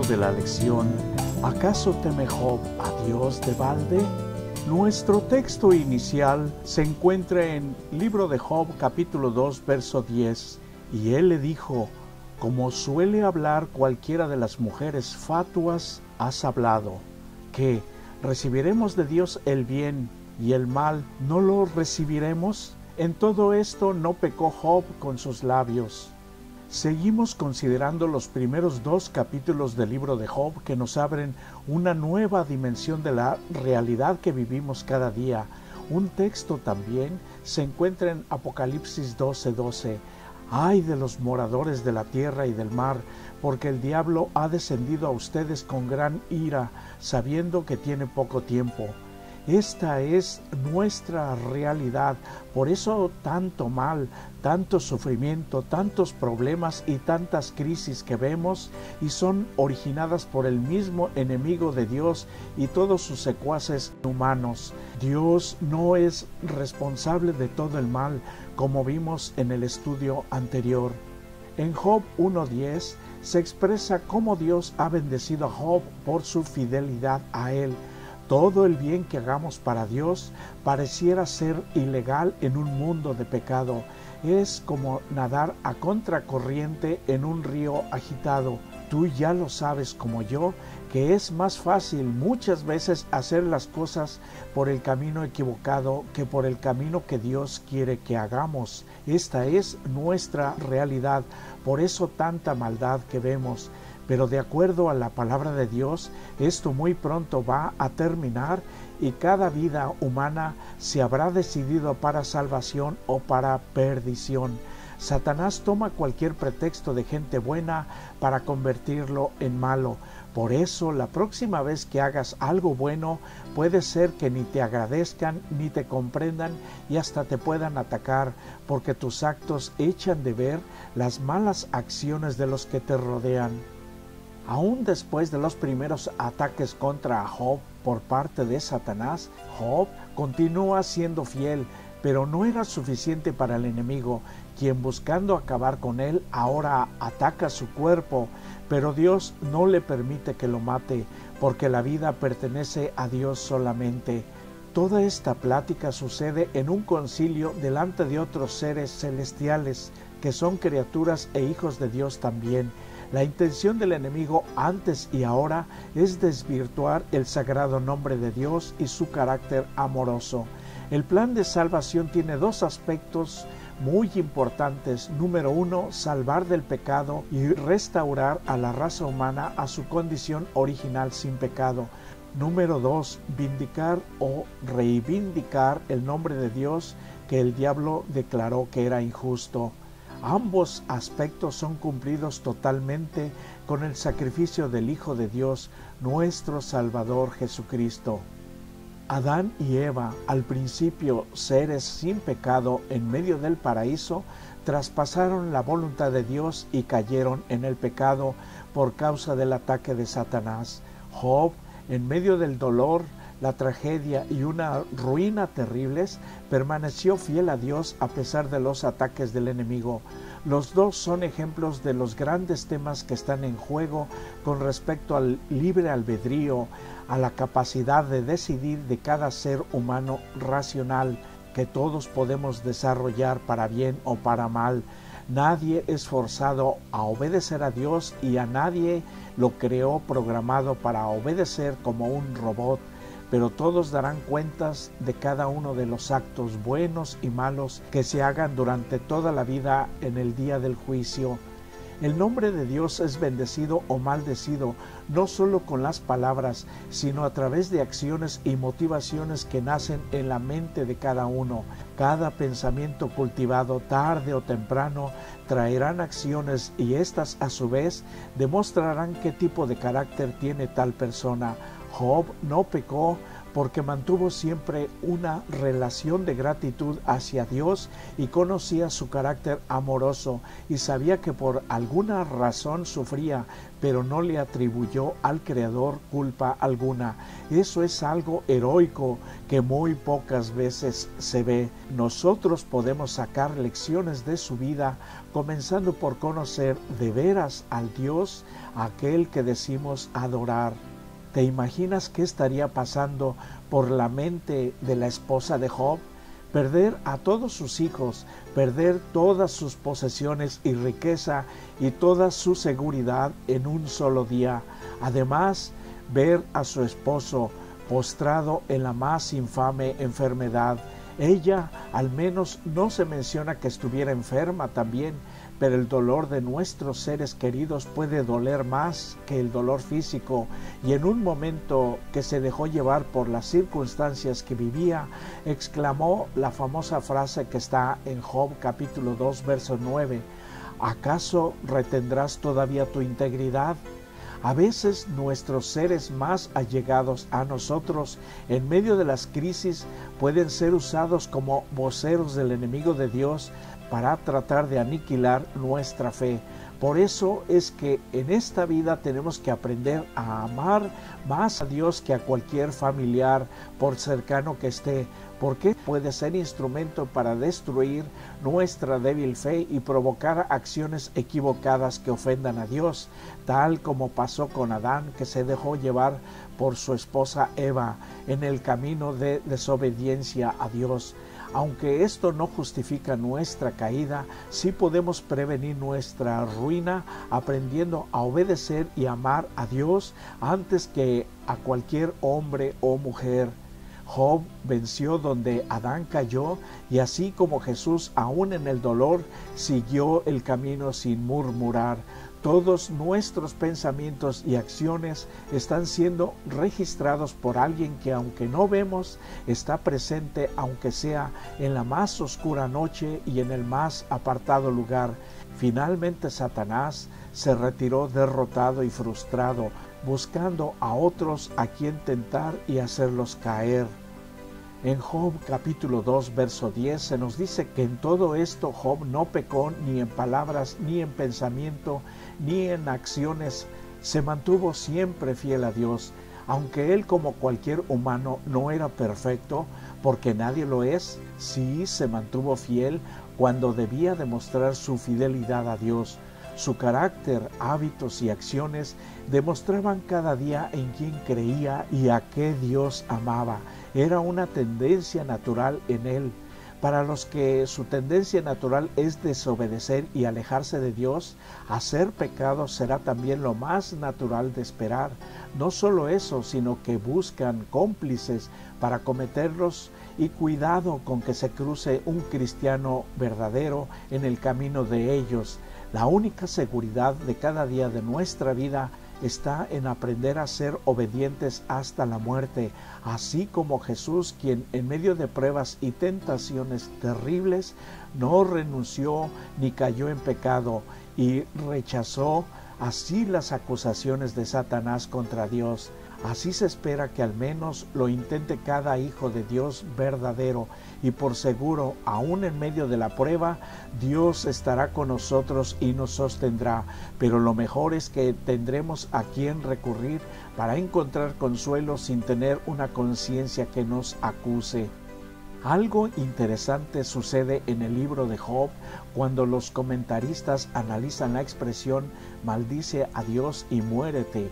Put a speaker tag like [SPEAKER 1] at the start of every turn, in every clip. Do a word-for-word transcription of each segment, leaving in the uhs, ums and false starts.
[SPEAKER 1] de la lección ¿Acaso teme Job a Dios de balde? Nuestro texto inicial se encuentra en Libro de Job, capítulo dos, verso diez. Y él le dijo: como suele hablar cualquiera de las mujeres fatuas, has hablado, que recibiremos de Dios el bien y el mal no lo recibiremos. En todo esto no pecó Job con sus labios. Seguimos considerando los primeros dos capítulos del libro de Job, que nos abren una nueva dimensión de la realidad que vivimos cada día. Un texto también se encuentra en Apocalipsis doce doce. Ay de los moradores de la tierra y del mar, porque el diablo ha descendido a ustedes con gran ira, sabiendo que tiene poco tiempo. Esta es nuestra realidad, por eso tanto mal, tanto sufrimiento, tantos problemas y tantas crisis que vemos, y son originadas por el mismo enemigo de Dios y todos sus secuaces humanos. Dios no es responsable de todo el mal, como vimos en el estudio anterior. En Job uno diez se expresa cómo Dios ha bendecido a Job por su fidelidad a él. Todo el bien que hagamos para Dios pareciera ser ilegal en un mundo de pecado. Es como nadar a contracorriente en un río agitado. Tú ya lo sabes como yo, que es más fácil muchas veces hacer las cosas por el camino equivocado que por el camino que Dios quiere que hagamos. Esta es nuestra realidad, por eso tanta maldad que vemos. Pero de acuerdo a la palabra de Dios, esto muy pronto va a terminar y cada vida humana se habrá decidido para salvación o para perdición. Satanás toma cualquier pretexto de gente buena para convertirlo en malo. Por eso, la próxima vez que hagas algo bueno, puede ser que ni te agradezcan, ni te comprendan y hasta te puedan atacar, porque tus actos echan de ver las malas acciones de los que te rodean. Aún después de los primeros ataques contra Job por parte de Satanás, Job continúa siendo fiel, pero no era suficiente para el enemigo, quien buscando acabar con él ahora ataca su cuerpo, pero Dios no le permite que lo mate, porque la vida pertenece a Dios solamente. Toda esta plática sucede en un concilio delante de otros seres celestiales, que son criaturas e hijos de Dios también. La intención del enemigo antes y ahora es desvirtuar el sagrado nombre de Dios y su carácter amoroso. El plan de salvación tiene dos aspectos muy importantes. Número uno, salvar del pecado y restaurar a la raza humana a su condición original sin pecado. Número dos, vindicar o reivindicar el nombre de Dios que el diablo declaró que era injusto. Ambos aspectos son cumplidos totalmente con el sacrificio del Hijo de Dios, nuestro Salvador Jesucristo. Adán y Eva, al principio seres sin pecado en medio del paraíso, traspasaron la voluntad de Dios y cayeron en el pecado por causa del ataque de Satanás. Job, en medio del dolor, la tragedia y una ruina terribles, permaneció fiel a Dios a pesar de los ataques del enemigo. Los dos son ejemplos de los grandes temas que están en juego con respecto al libre albedrío, a la capacidad de decidir de cada ser humano racional que todos podemos desarrollar para bien o para mal. Nadie es forzado a obedecer a Dios y a nadie lo creó programado para obedecer como un robot. Pero todos darán cuentas de cada uno de los actos buenos y malos que se hagan durante toda la vida en el día del juicio. El nombre de Dios es bendecido o maldecido, no solo con las palabras, sino a través de acciones y motivaciones que nacen en la mente de cada uno. Cada pensamiento cultivado tarde o temprano traerán acciones y éstas a su vez demostrarán qué tipo de carácter tiene tal persona. Job no pecó porque mantuvo siempre una relación de gratitud hacia Dios y conocía su carácter amoroso y sabía que por alguna razón sufría, pero no le atribuyó al Creador culpa alguna. Eso es algo heroico que muy pocas veces se ve. Nosotros podemos sacar lecciones de su vida, comenzando por conocer de veras al Dios, aquel que decimos adorar. ¿Te imaginas qué estaría pasando por la mente de la esposa de Job? Perder a todos sus hijos, perder todas sus posesiones y riqueza y toda su seguridad en un solo día. Además, ver a su esposo postrado en la más infame enfermedad. Ella al menos no se menciona que estuviera enferma también, pero el dolor de nuestros seres queridos puede doler más que el dolor físico, y en un momento que se dejó llevar por las circunstancias que vivía, exclamó la famosa frase que está en Job capítulo dos, verso nueve: ¿acaso retendrás todavía tu integridad? A veces nuestros seres más allegados a nosotros en medio de las crisis pueden ser usados como voceros del enemigo de Dios para tratar de aniquilar nuestra fe. Por eso es que en esta vida tenemos que aprender a amar más a Dios que a cualquier familiar, por cercano que esté, porque puede ser instrumento para destruir nuestra débil fe y provocar acciones equivocadas que ofendan a Dios, tal como pasó con Adán, que se dejó llevar por su esposa Eva en el camino de desobediencia a Dios. Aunque esto no justifica nuestra caída, sí podemos prevenir nuestra ruina aprendiendo a obedecer y amar a Dios antes que a cualquier hombre o mujer. Job venció donde Adán cayó, y así como Jesús, aún en el dolor, siguió el camino sin murmurar. Todos nuestros pensamientos y acciones están siendo registrados por alguien que, aunque no vemos, está presente, aunque sea en la más oscura noche y en el más apartado lugar. Finalmente Satanás se retiró derrotado y frustrado, buscando a otros a quien tentar y hacerlos caer. En Job capítulo dos, verso diez se nos dice que en todo esto Job no pecó ni en palabras, ni en pensamiento, ni en acciones. Se mantuvo siempre fiel a Dios, aunque él, como cualquier humano, no era perfecto, porque nadie lo es. Sí se mantuvo fiel cuando debía demostrar su fidelidad a Dios. Su carácter, hábitos y acciones demostraban cada día en quién creía y a qué Dios amaba. Era una tendencia natural en él. Para los que su tendencia natural es desobedecer y alejarse de Dios, hacer pecado será también lo más natural de esperar. No solo eso, sino que buscan cómplices para cometerlos, y cuidado con que se cruce un cristiano verdadero en el camino de ellos. La única seguridad de cada día de nuestra vida está en aprender a ser obedientes hasta la muerte, así como Jesús, quien en medio de pruebas y tentaciones terribles no renunció ni cayó en pecado, y rechazó así las acusaciones de Satanás contra Dios. Así se espera que al menos lo intente cada hijo de Dios verdadero, y por seguro, aún en medio de la prueba, Dios estará con nosotros y nos sostendrá. Pero lo mejor es que tendremos a quien recurrir para encontrar consuelo sin tener una conciencia que nos acuse. Algo interesante sucede en el libro de Job cuando los comentaristas analizan la expresión "maldice a Dios y muérete".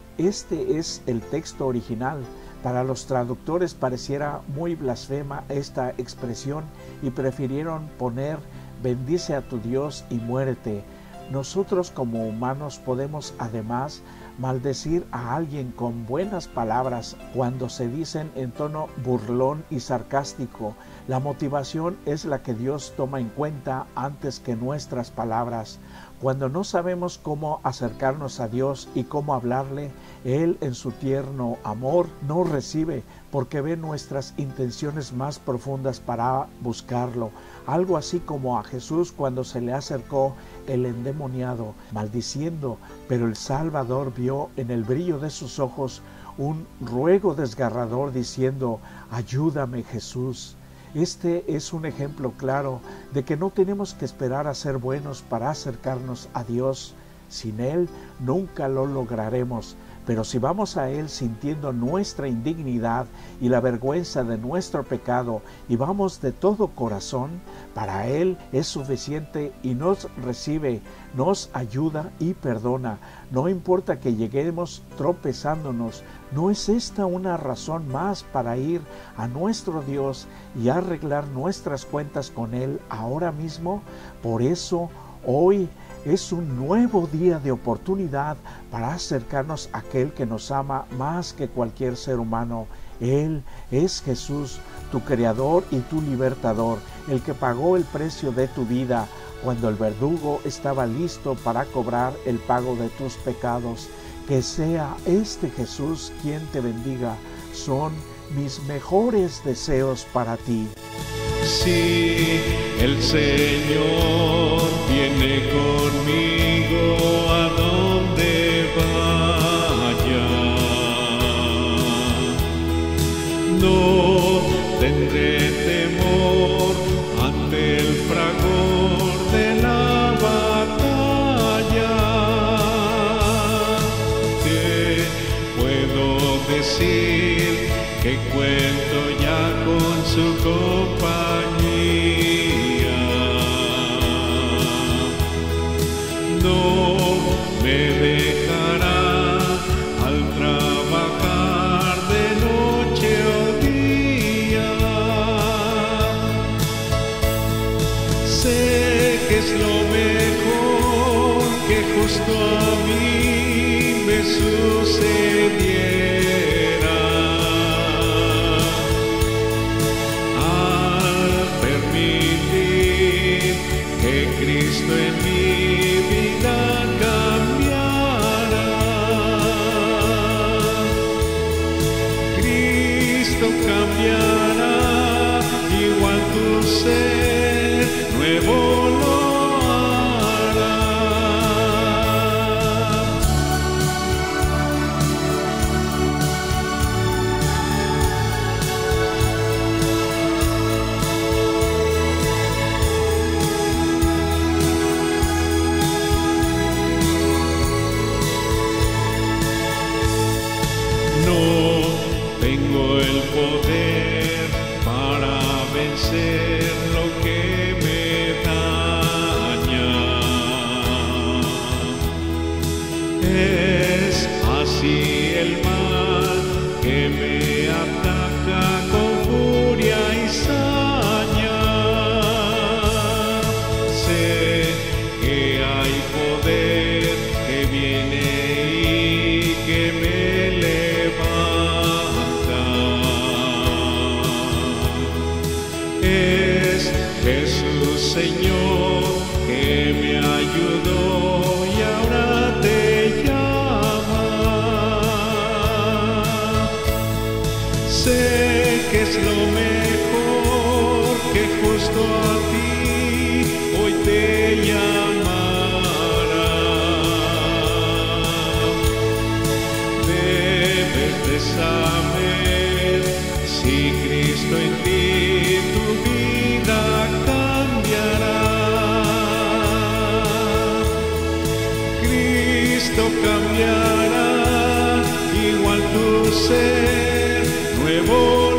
[SPEAKER 1] Este es el texto original. Para los traductores pareciera muy blasfema esta expresión y prefirieron poner "bendice a tu Dios y muérete". Nosotros como humanos podemos además maldecir a alguien con buenas palabras cuando se dicen en tono burlón y sarcástico. La motivación es la que Dios toma en cuenta antes que nuestras palabras. Cuando no sabemos cómo acercarnos a Dios y cómo hablarle, Él en su tierno amor nos recibe, porque ve nuestras intenciones más profundas para buscarlo. Algo así como a Jesús cuando se le acercó el endemoniado, maldiciendo, pero el Salvador vio en el brillo de sus ojos un ruego desgarrador diciendo: ayúdame, Jesús. Este es un ejemplo claro de que no tenemos que esperar a ser buenos para acercarnos a Dios. Sin Él nunca lo lograremos, pero si vamos a Él sintiendo nuestra indignidad y la vergüenza de nuestro pecado y vamos de todo corazón, para Él es suficiente y nos recibe, nos ayuda y perdona. No importa que lleguemos tropezándonos, ¿no es esta una razón más para ir a nuestro Dios y arreglar nuestras cuentas con Él ahora mismo? Por eso, hoy es un nuevo día de oportunidad para acercarnos a aquel que nos ama más que cualquier ser humano. Él es Jesús, tu Creador y tu Libertador, el que pagó el precio de tu vida cuando el verdugo estaba listo para cobrar el pago de tus pecados. Que sea este Jesús quien te bendiga. Son mis mejores deseos para ti.
[SPEAKER 2] Si el Señor viene conmigo a donde vaya, no tendré temor ante el fragor de la batalla. Te puedo decir que cuento ya con su compañía. No me dejará al trabajar de noche o día. Sé que es lo mejor que justo a mí me sucediera. Cristo en mi vida cambiará. Cristo cambiará, igual tu ser nuevo lo hará. Tengo el poder para vencer lo que me daña. Es así el mal que me ataca con furia y saña. Sé que hay poder que viene y que me levanta. Es Jesús, Señor, que me ayudó y ahora te llama. Sé que es lo mejor que justo a ti hoy te llamará. Debes de saber, si Cristo en ti tu vida cambiará. Cristo cambiará, igual tu ser nuevo